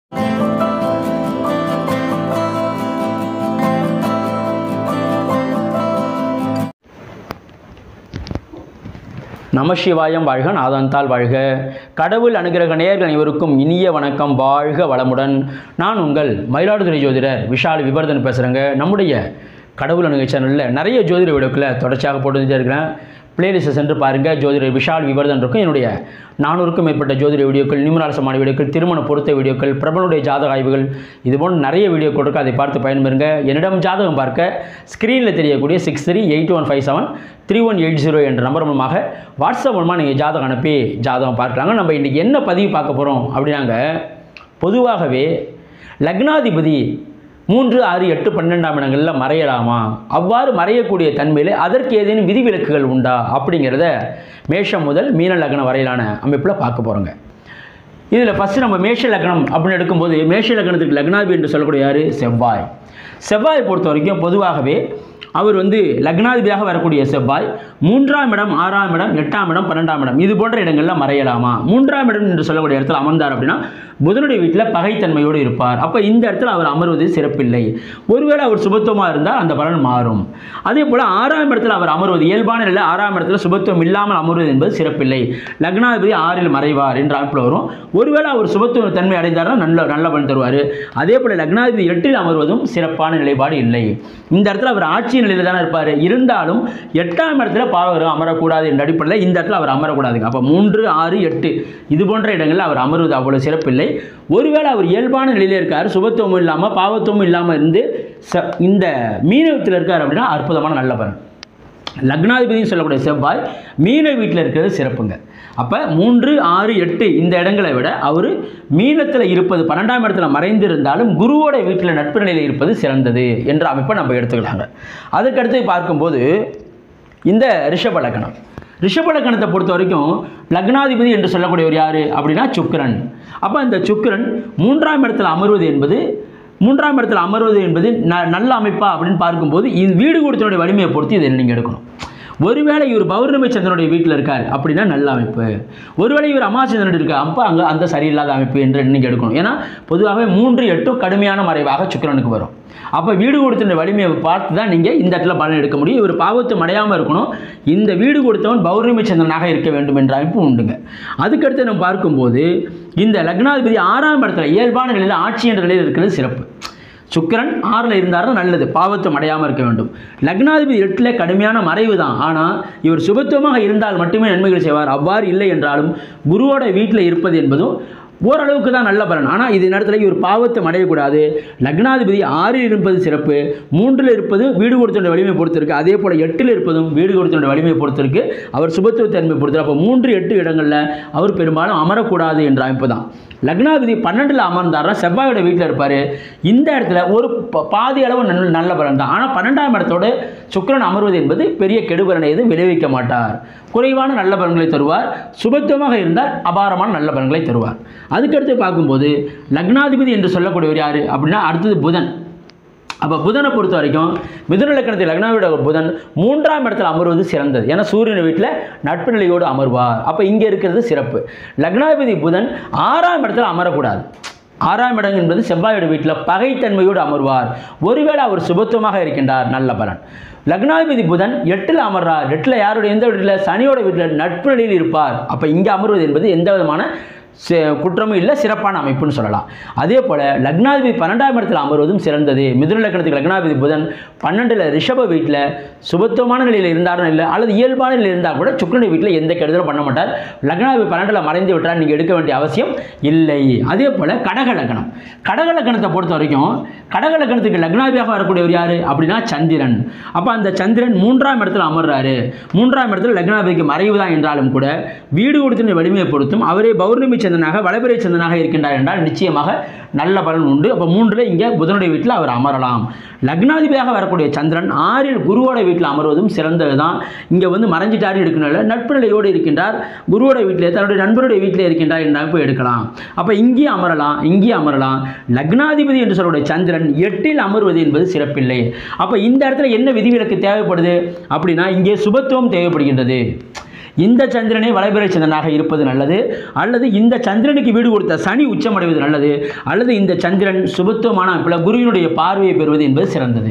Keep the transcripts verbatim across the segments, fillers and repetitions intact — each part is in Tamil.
நமசிவாயம் வாழ்க, நாதந்தால் வாழ்க. கடவுள் அனுகிரக நேயர்கள் அனைவருக்கும் இனிய வணக்கம். வாழ்க வளமுடன். நான் உங்கள் மயிலாடுதுறை ஜோதிடர் விஷால் விபர்தன் பேசுகிறேங்க. நம்முடைய கடவுள் அணுகை சேனலில் நிறைய ஜோதிட வீடியோக்களை தொடர்ச்சியாக போட்டுக்கிட்டே இருக்கிறேன். பிளேலிஸ்ட்டை சென்று பாருங்கள். ஜோதிடர் விஷால் விபர்தன் இருக்கும். என்னுடைய நானூறுக்கும் மேற்பட்ட ஜோதிட வீடியோக்கள், நிமிராசமான வீடியோக்கள், திருமண பொருத்த வீடியோக்கள், பிரபலுடைய ஜாதக ஆய்வுகள், இதுபோன்று நிறைய வீடியோக்கள் இருக்குது. அதை பார்த்து பயன்பெறுங்க. என்னிடம் ஜாதகம் பார்க்க ஸ்க்ரீனில் தெரியக்கூடிய six three eight one five seven three one eight zero என்ற நம்பர் மூலமாக வாட்ஸ்அப் மூலமாக நீங்கள் ஜாதகம் அனுப்பி ஜாதகம் பார்க்கலாங்க. நம்ம இன்றைக்கி என்ன பதிவு பார்க்க போகிறோம் அப்படின்னாங்க, பொதுவாகவே லக்னாதிபதி மூன்று ஆறு எட்டு பன்னெண்டாம் இடங்களில் மறையலாமா, அவ்வாறு மறையக்கூடிய தன்மையில் அதற்கு ஏதேனும் விதிவிலக்குகள் உண்டா அப்படிங்கிறத மேஷம் முதல் மீன லக்னம் வரையிலான அமைப்பில் பார்க்க போகிறோங்க. இதில் ஃபஸ்ட்டு நம்ம மேஷ லக்னம் அப்படின்னு எடுக்கும்போது, மேஷ லக்னத்துக்கு லக்னாதிபதி என்று சொல்லக்கூடிய யார்? செவ்வாய். செவ்வாய் பொறுத்த வரைக்கும் பொதுவாகவே அவர் வந்து லக்னாதிபதியாக வரக்கூடிய செவ்வாய் மூன்றாம் இடம், ஆறாம் இடம், எட்டாம் இடம், பன்னெண்டாம் இடம் இது போன்ற இடங்களில் மறையலாமா? மூன்றாம் இடம் என்று சொல்லக்கூடிய இடத்துல அமர்ந்தார் அப்படின்னா புதனுடைய வீட்டில் பகைத்தன்மையோடு இருப்பார். அப்போ இந்த இடத்துல அவர் அமர்வது சிறப்பில்லை. ஒருவேளை அவர் சுபத்துவமாக இருந்தால் அந்த பலன் மாறும். அதே போல் ஆறாம் இடத்துல அவர் அமர்வது இயல்பான நிலை, ஆறாம் இடத்துல சுபத்துவம் இல்லாமல் அமர்வது என்பது சிறப்பில்லை. லக்னாதிபதி ஆறில் மறைவார் என்ற அமைப்பில் வரும். ஒருவேளை அவர் சுபத்துவ தன்மை அடைந்தார்னா நல்ல நல்ல பலன் தருவார். அதே போல் லக்னாதிபதி எட்டில் அமர்வதும் சிறப்பான நிலைப்பாடு இல்லை. இந்த இடத்துல அவர் ஆட்சி நிலையில் தானே இருப்பார். இருந்தாலும் எட்டாம் இடத்துல பாவகரம் அமரக்கூடாது என்ற அடிப்படையில் இந்த இடத்துல அவர் அமரக்கூடாதுங்க. அப்போ மூன்று ஆறு எட்டு இது போன்ற இடங்களில் அவர் அமர்வது அவ்வளோ சிறப்பில்லை. ஒருவேளை அவர் இயல்பான நிலையில் இருக்கார், சுபத்துவமும் இல்லாமல் பாவத்துவமும் இல்லாமல் இருந்து இந்த மீனத்தில் இருக்கார் அப்படின்னா அற்புதமான நல்ல பலன். லக்னாதிபதினு சொல்லக்கூடிய செவ்வாய் மீன வீட்டில் இருக்கிறது சிறப்புங்க. அப்போ மூன்று ஆறு எட்டு இந்த இடங்களை விட அவர் மீனத்தில் இருப்பது, பன்னெண்டாம் இடத்துல மறைந்திருந்தாலும் குருவோட வீட்டில் நட்பு நிலையில் இருப்பது சிறந்தது என்ற அமைப்பை நம்ம எடுத்துக்கலாங்க. அதுக்கடுத்து பார்க்கும்போது இந்த ரிஷப லக்னம், ரிஷப லக்னத்தை பொறுத்த வரைக்கும் லக்னாதிபதி என்று சொல்லக்கூடியவர் யார் அப்படின்னா சுக்கிரன். அப்போ இந்த சுக்கிரன் மூன்றாம் இடத்துல அமர்வது என்பது மூன்றாம் இடத்துல அமர்வது என்பது ந நல்ல அமைப்பா அப்படின்னு பார்க்கும்போது இது வீடு கொடுத்தனுடைய வலிமையை பொறுத்து இதை நீங்கள் எடுக்கணும். ஒருவேளை இவர் பௌர்ணமி சந்திரனுடைய வீட்டில் இருக்கார் அப்படின்னா நல்ல அமைப்பு. ஒருவேளை இவர் அமாசந்திரன் இருக்கார் அப்போ அங்கே அந்த சரியில்லாத அமைப்பு என்று நீங்கள் எடுக்கணும். ஏன்னா பொதுவாகவே மூன்று எட்டும் கடுமையான மறைவாக சுக்கிரனுக்கு வரும். அப்போ வீடு கொடுத்த வலிமையை பார்த்து தான் நீங்கள் இந்த இடத்துல பலன் எடுக்க முடியும். இவர் பாவத்தை அடையாமல் இருக்கணும். இந்த வீடு கொடுத்தவன் பௌர்ணமி சந்திரனாக இருக்க வேண்டும் என்ற அமைப்பு உண்டுங்க. அதுக்கடுத்து நம்ம பார்க்கும்போது இந்த லக்னாதிபதி ஆறாம் இடத்துல இயல்பான நிலையில் ஆட்சி என்ற நிலையில் இருக்கிறது சிறப்பு. சுக்கிரன் ஆறில் இருந்தாலும் நல்லது, பாவத்துவம் அடையாமல் இருக்க வேண்டும். லக்னாதிபதி எட்டில் கடுமையான மறைவு தான். ஆனால் இவர் சுபத்துவமாக இருந்தால் மட்டுமே நன்மைகள் செய்வார். அவ்வாறு இல்லை என்றாலும் குருவோட வீட்டில் இருப்பது என்பதும் ஓரளவுக்கு தான் நல்ல பலன். ஆனால் இது நேரத்தில் இவர் பாவத்தை அடையக்கூடாது. லக்னாதிபதி ஆறில் இருப்பது சிறப்பு, மூன்றில் இருப்பது வீடு கொடுத்தோட வலிமை பொறுத்திருக்கு. அதே போல் எட்டில் இருப்பதும் வீடு கொடுத்தோட வலிமை பொறுத்திருக்கு. அவர் சுபத்துவ தன்மை பொறுத்து. அப்போ மூன்று எட்டு இடங்களில் அவர் பெரும்பாலும் அமரக்கூடாது என்ற அமைப்பு தான். லக்னாதிபதி பன்னெண்டில் அமர்ந்தார்னா செவ்வாயோட வீட்டில் இருப்பார். இந்த இடத்துல ஒரு பாதி அளவு நல்ல நல்ல பலன் தான். ஆனால் பன்னெண்டாம் இடத்தோடு சுக்கிரன் அமர்வது என்பது பெரிய கெடுபலனை எதுவும் விளைவிக்க மாட்டார். குறைவான நல்ல பலன்களை தருவார். சுபத்துவமாக இருந்தால் அபாரமான நல்ல பலன்களை தருவார். அதுக்கடுத்து பார்க்கும்போது லக்னாதிபதி என்று சொல்லக்கூடியவர் யார் அப்படின்னா அடுத்தது புதன். அப்போ புதனை பொறுத்த வரைக்கும் மிதுன லக்னத்தில் லக்னாதிபதியோட புதன் மூன்றாம் இடத்துல அமர்வது சிறந்தது. ஏன்னா சூரியன் வீட்டில் நட்பு நிலையோடு அமர்வார். அப்போ இங்கே இருக்கிறது சிறப்பு. லக்னாதிபதி புதன் ஆறாம் இடத்துல அமரக்கூடாது. ஆறாம் இடம் என்பது செவ்வாயோட வீட்டில் பகைத்தன்மையோடு அமர்வார். ஒருவேளை அவர் சுபத்துவமாக இருக்கின்றார், நல்ல பலன். லக்னாதிபதி புதன் எட்டில் அமர்றார். எட்டில் யாருடைய எந்த வீட்டில்? சனியோட வீட்டில் நட்பு நிலையில் இருப்பார். அப்போ இங்கே அமர்வது என்பது எந்த விதமான குற்றமும் இல்லை, சிறப்பான அமைப்புன்னு சொல்லலாம். அதே போல் லக்னாதிபதி பன்னெண்டாம் இடத்தில் அமர்வதும் சிறந்தது. மிதுன லக்னத்துக்கு லக்னாதிபதி புதன் பன்னெண்டில் ரிஷப வீட்டில் சுபத்துவமான நிலையில் இருந்தாலும் இல்லை, அல்லது இயல்பான நிலையில் இருந்தால் கூட சுக்கிரனுடைய வீட்டில் எந்த கெடுதலும் பண்ண மாட்டார். லக்னாதிபதி பன்னெண்டில் மறைந்து விட்டால் நீங்கள் எடுக்க வேண்டிய அவசியம் இல்லை. அதே போல் கடக லக்னம், கடக லக்னத்தை பொறுத்த வரைக்கும் கடக லக்னத்துக்கு லக்னாதிபதியாக வரக்கூடியவர் யார் அப்படின்னா சந்திரன். அப்போ அந்த சந்திரன் மூன்றாம் இடத்துல அமர்றாரு. மூன்றாம் இடத்துல லக்னாதிபதிக்கு மறைவு தான் என்றாலும் கூட வீடு கொடுத்த வலிமையை பொறுத்தும் அவரே பௌர்ணமி சந்திரனாக வளபிறை சந்திரனாக இருக்கின்றார் என்றால் நிச்சயமாக நல்ல பலன் உண்டு. அப்போ மூன்றில் இங்கே புதனுடைய வீட்டில் அவர் அமரலாம். லக்னாதிபதியாக வரக்கூடிய சந்திரன் ஆறில் குருவோட வீட்டில் அமர்வதும் சிறந்தது தான். இங்கே வந்து மறைஞ்சிட்டாரு எடுக்கணும்ல, நட்பு நிலையோடு இருக்கின்றார். குருவோட வீட்டிலே தன்னுடைய நண்பருடைய வீட்டில் இருக்கின்றார் என்ற அமைப்பு எடுக்கலாம். அப்போ இங்கே அமரலாம், இங்கே அமரலாம். லக்னாதிபதி என்று சொல்லக்கூடிய சந்திரன் எட்டில் அமர்வது என்பது சிறப்பில்லை. அப்போ இந்த இடத்துல என்ன விதிவிலக்கு தேவைப்படுது அப்படின்னா இங்கே சுபத்துவம் தேவைப்படுகின்றது. இந்த சந்திரனே வளபிறை சந்திரனாக இருப்பது நல்லது, அல்லது இந்த சந்திரனுக்கு வீடு கொடுத்த சனி உச்சமடைவது நல்லது, அல்லது இந்த சந்திரன் சுபத்துவமான அமைப்பில் குருவினுடைய பார்வையை பெறுவது என்பது சிறந்தது.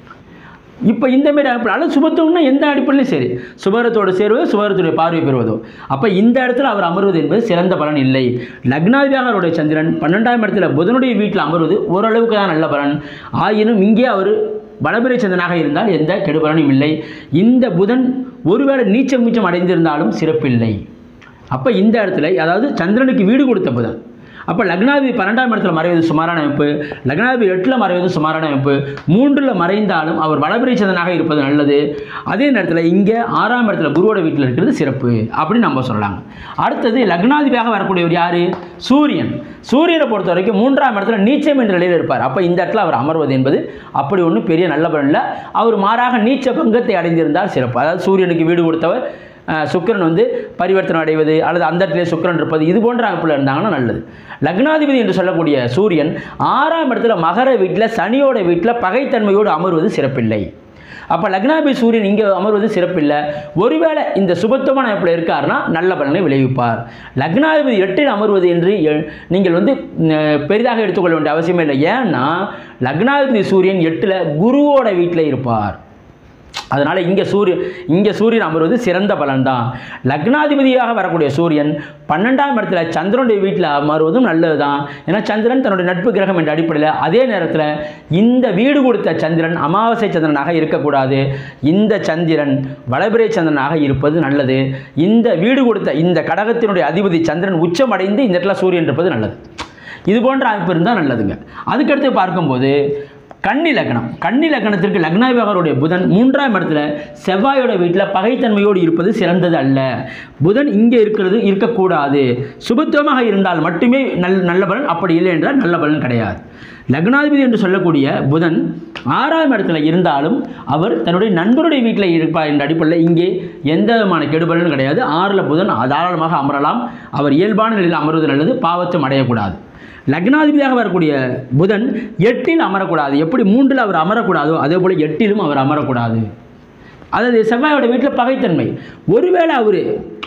இப்போ இந்த மாதிரி அமைப்பில் அல்லது சுபத்துவம்னா எந்த அடிப்படையிலும் சரி, சுபரத்தோடு சேருவது சுபரத்துடைய பார்வை பெறுவதோ, அப்போ இந்த இடத்துல அவர் அமர்வது என்பது சிறந்த பலன் இல்லை. லக்னாதிபதியாக அவருடைய சந்திரன் பன்னெண்டாம் இடத்துல புதனுடைய வீட்டில் அமர்வது ஓரளவுக்கு தான் நல்ல பலன். ஆயினும் இங்கே அவர் வளபிறை சந்திரனாக இருந்தால் எந்த கெடுபலனும் இல்லை. இந்த புதன் ஒருவேளை நீச்சம் மீச்சம் அடைந்திருந்தாலும் சிறப்பில்லை. அப்போ இந்த இடத்துல அதாவது சந்திரனுக்கு வீடு கொடுத்த புதன், அப்போ லக்னாதிபதி பன்னெண்டாம் இடத்துல மறைவது சுமாரான அமைப்பு, லக்னாதிபதி எட்டில் மறைவது சுமாரான அமைப்பு, மூன்றில் மறைந்தாலும் அவர் வளபிறை சந்திரனாக இருப்பது நல்லது. அதே நேரத்தில் இங்கே ஆறாம் இடத்துல குருவோட வீட்டில் இருக்கிறது சிறப்பு அப்படின்னு நம்ம சொல்லலாங்க. அடுத்தது லக்னாதிபதியாக வரக்கூடியவர் யார்? சூரியன். சூரியனை பொறுத்த வரைக்கும் மூன்றாம் இடத்துல நீச்சம் என்ற நிலையில் இருப்பார். அப்போ இந்த இடத்துல அவர் அமர்வது என்பது அப்படி ஒன்றும் பெரிய நல்ல பலன் இல்லை. அவர் மாறாக நீச்ச பங்கத்தை அடைந்திருந்தால் சிறப்பு. அதாவது சூரியனுக்கு வீடு கொடுத்தவர் சுக்கிரன் வந்து பரிவர்த்தனை அடைவது அல்லது அந்த இடத்துல சுக்கிரன் இருப்பது இது போன்ற அமைப்பில் இருந்தாங்கன்னா நல்லது. லக்னாதிபதி என்று சொல்லக்கூடிய சூரியன் ஆறாம் இடத்துல மகர வீட்டில் சனியோட வீட்டில் பகைத்தன்மையோடு அமர்வது சிறப்பில்லை. அப்போ லக்னாதிபதி சூரியன் இங்கே அமர்வது சிறப்பில்லை. ஒருவேளை இந்த சுபத்துவமான அமைப்பில் இருக்காருன்னா நல்ல பலனை விளைவிப்பார். லக்னாதிபதி எட்டில் அமர்வது என்று நீங்கள் வந்து பெரிதாக எடுத்துக்கொள்ள வேண்டிய அவசியமே இல்லை. ஏன்னா லக்னாதிபதி சூரியன் எட்டில் குருவோட வீட்டில் இருப்பார். அதனால் இங்கே சூரியன் இங்கே சூரியன் அமர்வது சிறந்த பலன்தான். லக்னாதிபதியாக வரக்கூடிய சூரியன் பன்னெண்டாம் இடத்துல சந்திரனுடைய வீட்டில் அமர்வதும் நல்லது தான். ஏன்னா சந்திரன் தன்னுடைய நட்பு கிரகம் என்ற அடிப்படையில். அதே நேரத்தில் இந்த வீடு கொடுத்த சந்திரன் அமாவாசை சந்திரனாக இருக்கக்கூடாது. இந்த சந்திரன் வளபிறை சந்திரனாக இருப்பது நல்லது. இந்த வீடு கொடுத்த இந்த கடகத்தினுடைய அதிபதி சந்திரன் உச்சமடைந்து இந்த இடத்துல சூரியன் இருப்பது நல்லது. இது போன்ற அமைப்பு இருந்தால் நல்லதுங்க. அதுக்கடுத்து பார்க்கும்போது கன்னி லக்னம். கன்னி லக்னத்திற்கு லக்னாதிபதியாருடைய புதன் மூன்றாம் இடத்துல செவ்வாயோட வீட்டில் பகைத்தன்மையோடு இருப்பது சிறந்தது அல்ல. புதன் இங்கே இருக்கிறது இருக்கக்கூடாது. சுபத்துவமாக இருந்தால் மட்டுமே நல் நல்ல பலன், அப்படி இல்லை என்றால் நல்ல பலன் கிடையாது. லக்னாதிபதி என்று சொல்லக்கூடிய புதன் ஆறாம் இடத்துல இருந்தாலும் அவர் தன்னுடைய நண்பருடைய வீட்டில் இருப்பார் என்ற அடிப்படையில் இங்கே எந்த விதமான கெடுபலனும் கிடையாது. ஆறில் புதன் தாராளமாக அமரலாம். அவர் இயல்பான நிலையில் அமர்வது நல்லது, பாவத்தும் அடையக்கூடாது. லக்னாதிபதியாக வரக்கூடிய புதன் எட்டில் அமரக்கூடாது. எப்படி மூன்றில் அவர் அமரக்கூடாதோ அதே போல் எட்டிலும் அவர் அமரக்கூடாது. அதாவது செவ்வாயோட வீட்டில் பகைத்தன்மை. ஒருவேளை அவர்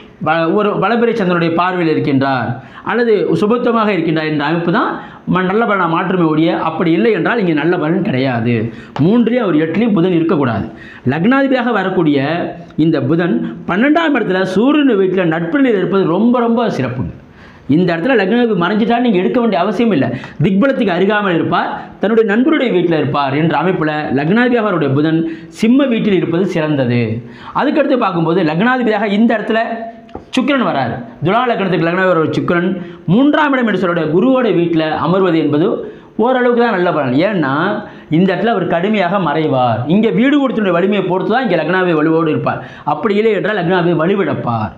ஒரு வளபிறை சந்திரனுடைய பார்வையில் இருக்கின்றார் அல்லது சுபத்துவமாக இருக்கின்றார் என்ற அமைப்பு தான் நல்ல பலனாக மாற்றுமே ஒழிய அப்படி இல்லை என்றால் இங்கே நல்ல பலன் கிடையாது. மூன்றிலே அவர் எட்டிலையும் புதன் இருக்கக்கூடாது. லக்னாதிபதியாக வரக்கூடிய இந்த புதன் பன்னெண்டாம் இடத்துல சூரியன் வீட்டில் நட்பில் இருப்பது ரொம்ப ரொம்ப சிறப்புங்க. இந்த இடத்துல லக்னாதிபதி மறைஞ்சிட்டால் நீங்கள் எடுக்க வேண்டிய அவசியம் இல்லை. திக்பலத்துக்கு அருகாமல் இருப்பார், தன்னுடைய நண்பருடைய வீட்டில் இருப்பார் என்ற அமைப்பில் லக்னாதிபதியாக அவருடைய புதன் சிம்ம வீட்டில் இருப்பது சிறந்தது. அதுக்கடுத்து பார்க்கும்போது லக்னாதிபதியாக இந்த இடத்துல சுக்கிரன் வராரு. துலா லக்னத்துக்கு லக்னாதிபதி சுக்கிரன் மூன்றாம் இடம் என்று சொல்லுடைய குருவோட வீட்டில் அமர்வது என்பது ஓரளவுக்கு தான் நல்ல பலன். ஏன்னா இந்த இடத்துல அவர் கடுமையாக மறைவார். இங்கே வீடு கொடுத்துடைய வலிமையை பொறுத்து தான் இங்கே லக்னாதிபதி வலுவோடு இருப்பார். அப்படி இல்லை என்றால் லக்னாதிபதி வலுவிழப்பார்.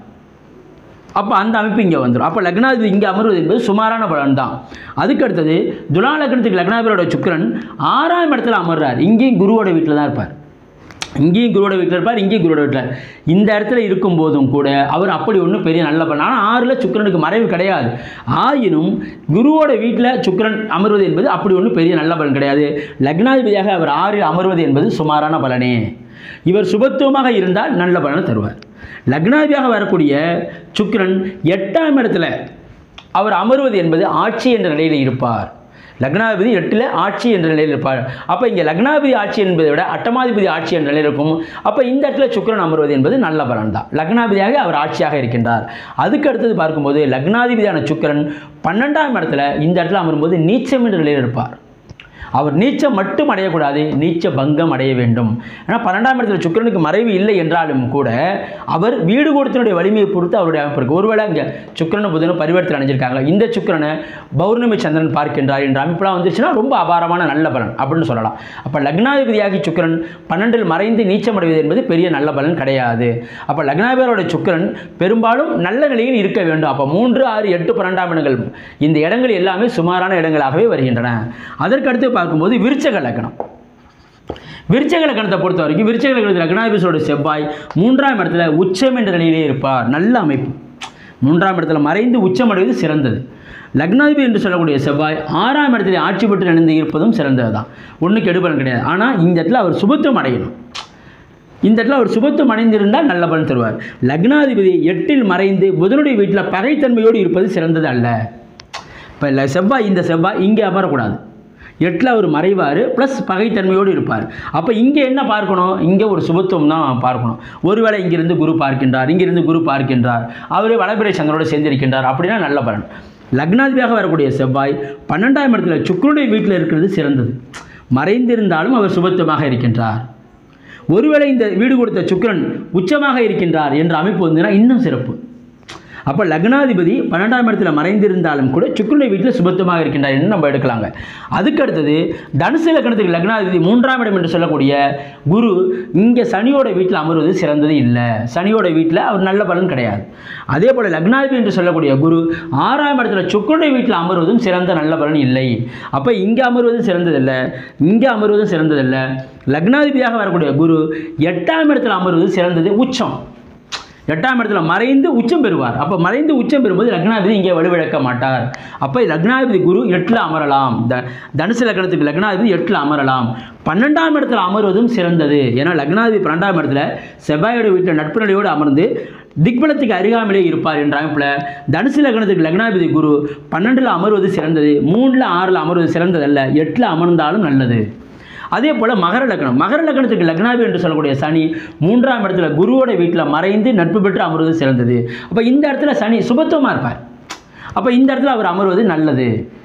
அப்போ அந்த அமைப்பு இங்கே வந்துடும். அப்போ லக்னாதிபதி இங்கே அமர்வது என்பது சுமாரான பலன் தான். அதுக்கடுத்தது துலா லக்னத்துக்கு லக்னாதிபதியோட சுக்கிரன் ஆறாம் இடத்துல அமர்றார். இங்கேயும் குருவோட வீட்டில் தான் இருப்பார். இங்கேயும் குருவோட வீட்டில் இருப்பார், இங்கேயும் குருவோட வீட்டில். இந்த இடத்துல இருக்கும்போதும் கூட அவர் அப்படி ஒன்றும் பெரிய நல்ல பலன். ஆனால் ஆறில் சுக்கிரனுக்கு மறைவு கிடையாது. ஆயினும் குருவோட வீட்டில் சுக்கிரன் அமர்வது என்பது அப்படி ஒன்றும் பெரிய நல்ல பலன் கிடையாது. லக்னாதிபதியாக அவர் ஆறில் அமர்வது என்பது சுமாரான பலனே. இவர் சுபத்துவமாக இருந்தால் நல்ல பலனை தருவார். லக்னாதிபதியாக வரக்கூடிய சுக்கிரன் எட்டாம் இடத்துல அவர் அமர்வது என்பது ஆட்சி என்ற நிலையில் இருப்பார். லக்னாதிபதி எட்டில் ஆட்சி என்ற நிலையில் இருப்பார். அப்போ இங்கே லக்னாதிபதி ஆட்சி என்பதை விட அட்டமாதிபதி ஆட்சி என்ற நிலையில் இருக்கும். அப்போ இந்த இடத்துல சுக்கிரன் அமர்வது என்பது நல்ல பலன் தான். லக்னாதிபதியாக அவர் ஆட்சியாக இருக்கின்றார். அதுக்கு அடுத்தது பார்க்கும்போது லக்னாதிபதியான சுக்கிரன் பன்னெண்டாம் இடத்துல இந்த இடத்துல அமரும்போது நீச்சம் என்ற நிலையில் இருப்பார். அவர் நீச்சம் மட்டும் அடையக்கூடாது, நீச்ச பங்கம் அடைய வேண்டும். ஆனால் பன்னெண்டாம் இடத்துல சுக்கிரனுக்கு மறைவு இல்லை என்றாலும் கூட அவர் வீடு கொடுத்தனுடைய வலிமையை பொறுத்து அவருடைய அமைப்பு இருக்குது. ஒருவேளை இங்கே சுக்கிரனும் புதனும் பரிவர்த்தனை அடைஞ்சிருக்காங்க, இந்த சுக்கிரனை பௌர்ணமி சந்திரன் பார்க்கின்றார் என்ற அமைப்பெல்லாம் வந்துருச்சுன்னா ரொம்ப அபாரமான நல்ல பலன் அப்படின்னு சொல்லலாம். அப்போ லக்னாதிபதியாகி சுக்கிரன் பன்னெண்டில் மறைந்து நீச்சம் அடைவது என்பது பெரிய நல்ல பலன் கிடையாது. அப்போ லக்னாதிபதியோட சுக்கிரன் பெரும்பாலும் நல்ல நிலையில் இருக்க வேண்டும். அப்போ மூன்று ஆறு எட்டு பன்னெண்டாம் இடங்கள் இந்த இடங்கள் எல்லாமே சுமாரான இடங்களாகவே வருகின்றன. அதற்கடுத்து பார்க்கும்போது விருச்சக லக்னம். விருச்சக லக்னத்தை பொறுத்த வரைக்கும் விருச்சக லக்னத்தில் லக்னாதிபதியோட செவ்வாய் மூன்றாம் இடத்துல உச்சம் என்ற நிலையிலே இருப்பார். நல்ல அமைப்பு. மூன்றாம் இடத்துல மறைந்து உச்சம் அடைவது சிறந்தது. லக்னாதிபதி என்று சொல்லக்கூடிய செவ்வாய் ஆறாம் இடத்துல ஆட்சி பெற்று நினைந்து இருப்பதும் சிறந்தது தான். ஒன்றுக்கு கெடுபலன் கிடையாது. ஆனால் இந்த இடத்துல அவர் சுபத்துவம் அடையணும். இந்த இடத்துல அவர் சுபத்துவம் அடைந்திருந்தால் நல்ல பலன் தருவார். லக்னாதிபதி எட்டில் மறைந்து புதனுடைய வீட்டில் பகைத்தன்மையோடு இருப்பது சிறந்தது அல்ல. இப்போ இல்லை செவ்வாய் இந்த செவ்வாய் இங்கே அமரக்கூடாது. எட்டில் அவர் மறைவார் ப்ளஸ் பகைத்தன்மையோடு இருப்பார். அப்போ இங்கே என்ன பார்க்கணும்? இங்கே ஒரு சுபத்துவம் தான் பார்க்கணும். ஒருவேளை இங்கிருந்து குரு பார்க்கின்றார், இங்கிருந்து குரு பார்க்கின்றார், அவரே வளபிறை சந்திரனோடு சேர்ந்திருக்கின்றார், அப்படின்னா நல்ல பலன். லக்னாதிபதியாக வரக்கூடிய செவ்வாய் பன்னெண்டாம் இடத்துல சுக்கிரனுடைய வீட்டில் இருக்கிறது சிறந்தது. மறைந்திருந்தாலும் அவர் சுபத்துவமாக இருக்கின்றார். ஒருவேளை இந்த வீடு கொடுத்த சுக்கிரன் உச்சமாக இருக்கின்றார் என்ற அமைப்பு வந்துன்னா இன்னும் சிறப்பு. அப்போ லக்னாதிபதி பன்னெண்டாம் இடத்துல மறைந்திருந்தாலும் கூட சுக்கிரனுடைய வீட்டில் சுபத்துவமாக இருக்கின்றார் என்று நம்ம எடுக்கலாங்க. அதுக்கு அடுத்தது தனுசு லக்னத்துக்கு லக்னாதிபதி மூன்றாம் இடம் என்று சொல்லக்கூடிய குரு இங்கே சனியோட வீட்டில் அமர்வது சிறந்தது இல்லை. சனியோட வீட்டில் அவர் நல்ல பலன் கிடையாது. அதே போல் லக்னாதிபதி என்று சொல்லக்கூடிய குரு ஆறாம் இடத்துல சுக்கிரனுடைய வீட்டில் அமர்வதும் சிறந்த நல்ல பலன் இல்லை. அப்போ இங்கே அமர்வதும் சிறந்ததில்லை, இங்கே அமர்வதும் சிறந்ததில்லை. லக்னாதிபதியாக வரக்கூடிய குரு எட்டாம் இடத்துல அமர்வது சிறந்தது, உச்சம். எட்டாம் இடத்துல மறைந்து உச்சம் பெறுவார். அப்போ மறைந்து உச்சம் பெறும்போது லக்னாதிபதி இங்கே வலுவிழக்க மாட்டார். அப்போ லக்னாதிபதி குரு எட்டில் அமரலாம். த தனுசு லக்னத்துக்கு லக்னாதிபதி எட்டில் அமரலாம். பன்னெண்டாம் இடத்துல அமர்வதும் சிறந்தது. ஏன்னா லக்னாதிபதி பன்னெண்டாம் இடத்துல செவ்வாயோட வீட்டில் நட்பு நிலையோடு அமர்ந்து திக்பலத்துக்கு அருகாமலே இருப்பார் என்ற அமைப்பில் தனுசு லக்னத்துக்கு லக்னாதிபதி குரு பன்னெண்டில் அமர்வது சிறந்தது. மூணில் ஆறில் அமர்வது சிறந்ததல்ல, எட்டில் அமர்ந்தாலும் நல்லது. அதே போல் மகர லக்னம் மகர லக்னத்துக்கு லக்னாதிபதி என்று சொல்லக்கூடிய சனி மூன்றாம் இடத்துல குருவோட வீட்டில் மறைந்து நட்பு பெற்று அமர்வது சிறந்தது. அப்போ இந்த இடத்துல சனி சுபத்துவமாக இருப்பார். அப்போ இந்த இடத்துல அவர் அமர்வது நல்லது.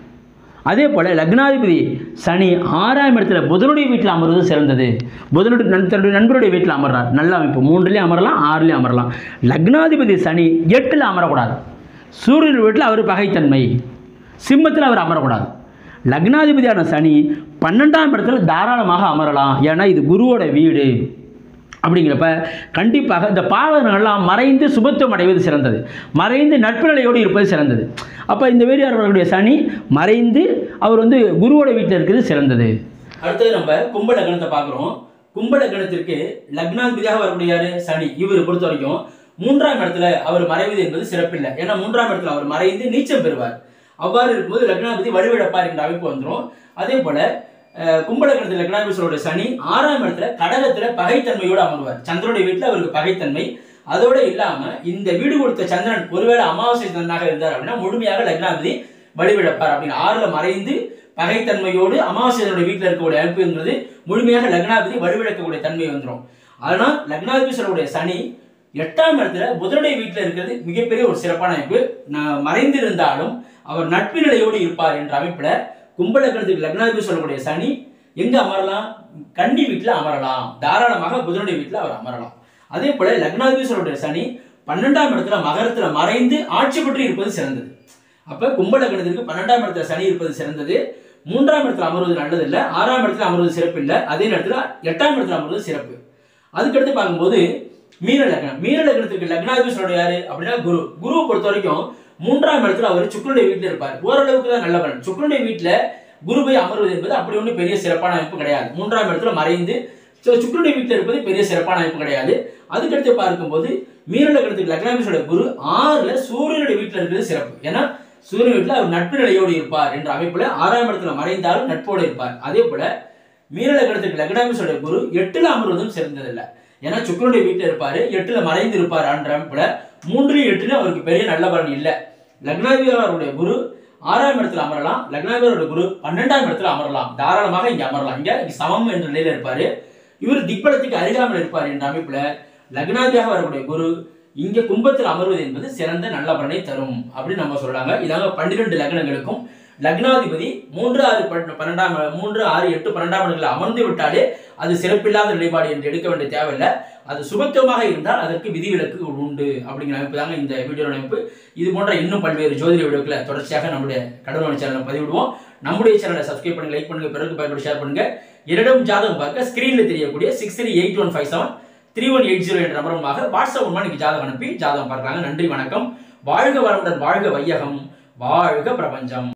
அதே போல் லக்னாதிபதி சனி ஆறாம் இடத்துல புதனுடைய வீட்டில் அமர்வது சிறந்தது. புதனுடைய தன்னுடைய நண்பருடைய வீட்டில் அமர்றார், நல்ல அமைப்பு. மூன்றுலேயும் அமரலாம், ஆறுலேயும் அமரலாம். லக்னாதிபதி சனி எட்டில் அமரக்கூடாது. சூரியன் வீட்டில் அவர் பகைத்தன்மை. சிம்மத்தில் அவர் அமரக்கூடாது. லக்னாதிபதியான சனி பன்னெண்டாம் இடத்துல தாராளமாக அமரலாம். ஏன்னா இது குருவோட வீடு. அப்படிங்கிறப்ப கண்டிப்பாக இந்த பாவகங்கள்லாம் மறைந்து சுபத்துவம் அடைவது சிறந்தது, மறைந்து நட்பு நிலையோடு இருப்பது சிறந்தது. அப்போ இந்த வேரியார் அவர்களுடைய சனி மறைந்து அவர் வந்து குருவோட வீட்டில் இருக்கிறது சிறந்தது. அடுத்தது நம்ம கும்ப லக்னத்தை பார்க்குறோம். கும்ப லக்னத்திற்கு லக்னாதிபதியாக வரக்கூடிய சனி இவர் பொறுத்த வரைக்கும் மூன்றாம் இடத்துல அவர் மறைவது என்பது சிறப்பில்லை. ஏன்னா மூன்றாம் இடத்துல அவர் மறைந்து நீச்சம் பெறுவார். அவ்வாறு இருக்கும்போது லக்னாதிபதி வலுவிழப்பார் என்ற அமைப்பு வந்துடும். அதே போல கும்பலக்கணத்தில் லக்னாதிபதியோட சனி ஆறாம் இடத்துல கடகத்துல பகைத்தன்மையோடு அமர்வார். சந்திரனுடைய வீட்டில் அவருக்கு பகைத்தன்மை. அதோட இல்லாம இந்த வீடு கொடுத்த சந்திரன் ஒருவேளை அமாவாசை சந்திரனாக இருந்தார் அப்படின்னா முழுமையாக லக்னாதிபதி வலுவிழப்பார். அப்படின்னு ஆறுல மறைந்து பகைத்தன்மையோடு அமாவாசையோட வீட்டில் இருக்கக்கூடிய அமைப்புங்கிறது முழுமையாக லக்னாதிபதி வலுவிழக்கக்கூடிய தன்மை வந்துடும். அதனால் லக்னாதிபதியோட சனி எட்டாம் இடத்துல புதனுடைய வீட்டில் இருக்கிறது மிகப்பெரிய ஒரு சிறப்பான அமைப்பு. மறைந்திருந்தாலும் அவர் நட்பு நிலையோடு இருப்பார் என்ற அமைப்புல கும்பலக்கணத்துக்கு லக்னாதிபதி சொல்லக்கூடிய சனி எங்க அமரலாம்? கன்னி வீட்டில் அமரலாம். தாராளமாக புதனுடைய வீட்டில் அவர் அமரலாம். அதே போல லக்னாதிபதி சொல்லக்கூடிய சனி பன்னெண்டாம் இடத்துல மகரத்துல மறைந்து ஆட்சி பெற்று இருப்பது சிறந்தது. அப்ப கும்பலக்கணத்திற்கு பன்னெண்டாம் இடத்துல சனி இருப்பது சிறந்தது. மூன்றாம் இடத்துல அமர்வது நல்லது இல்லை, ஆறாம் இடத்துல அமர்வது சிறப்பு இல்லை. அதே நேரத்தில் எட்டாம் இடத்துல அமர்வது சிறப்பு. அதுக்கடுத்து பார்க்கும்போது மீன லக்னம் மீன லக்னத்திற்கு லக்னாதிபதி சொல்றது யாரு அப்படின்னா குரு. குருவை பொறுத்த வரைக்கும் மூன்றாம் இடத்துல அவர் சுக்கிரனுடைய வீட்டில் இருப்பார். ஓரளவுக்கு தான் நல்ல பலன். சுக்கிரனுடைய வீட்டில் குரு போய் அமர்வது என்பது அப்படி ஒன்றும் பெரிய சிறப்பான அமைப்பு கிடையாது. மூன்றாம் இடத்துல மறைந்து சுக்கிரனுடைய வீட்டில் இருப்பது பெரிய சிறப்பான அமைப்பு கிடையாது. அதுக்கடுத்து பார்க்கும்போது மீன லக்னத்துக்கு லக்னாதிபதி குரு ஆறுல சூரியனுடைய வீட்டில் இருக்கிறது சிறப்பு. ஏன்னா சூரியன் வீட்டில் அவர் நட்பு நிலையோடு இருப்பார் என்ற அமைப்புல ஆறாம் இடத்துல மறைந்தாலும் நட்போடு இருப்பார். அதே போல மீன லக்னத்துக்கு லக்னாதிபதி குரு எட்டுல அமர்வதும் சிறந்ததில்லை. ஏன்னா சுக்கிரனுடைய வீட்டில் இருப்பாரு, எட்டுல மறைந்து இருப்பார் என்ற அமைப்புல மூன்றுலயும் எட்டுல அவருக்கு பெரிய நல்ல பலன் இல்லை. லக்னாதிபதியோட குரு ஆறாம் இடத்துல அமரலாம், லக்னாதிபதியோட குரு பன்னெண்டாம் இடத்துல அமரலாம். தாராளமாக இங்க அமரலாம். இங்க சமம் என்ற நிலையில இருப்பாரு. இவர் திக்பலத்துக்கு அருகாமல் இருப்பார் என்ற அமைப்புல லக்னாதிபதியாக வரக்கூடிய குரு இங்க கும்பத்தில் அமர்வது என்பது சிறந்த நல்ல பலனை தரும் அப்படின்னு நம்ம சொல்றாங்க. இதாங்க பன்னிரெண்டு லக்னங்களுக்கும் லக்னாதிபதி மூன்று ஆறு பன்னெண்டாம் மூன்று ஆறு எட்டு பன்னெண்டாம் இடங்களில் அமர்ந்து விட்டாலே அது சிறப்பில்லாத நிலைப்பாடு என்று எடுக்க வேண்டிய தேவையில்லை. அது சுபத்துவமாக இருந்தால் அதற்கு விதிவிலக்கு உண்டு அப்படிங்கிற அமைப்பு தாங்க இந்த வீடியோ அமைப்பு. இது போன்ற இன்னும் பல்வேறு ஜோதிட வீடியோக்களை தொடர்ச்சியாக நம்முடைய கடவுள் சேனலை பதிவிடுவோம். நம்முடைய சேனலை சப்ஸ்கிரைப் பண்ணுங்க, லைக் பண்ணுங்க, பிறகு பயன்படுத்தி ஷேர் பண்ணுங்க. இரண்டும் ஜாதகம் பார்க்க ஸ்கிரீன்ல தெரியக்கூடிய six three eight one five seven three one eight zero என்ற நம்பருமாக வாட்ஸ்அப் மூலமா நீங்க ஜாதகம் அனுப்பி ஜாதகம் பார்க்கலாங்க. நன்றி, வணக்கம். வாழ்க வளமுடன், வாழ்க வையகம், வாழ்க பிரபஞ்சம்.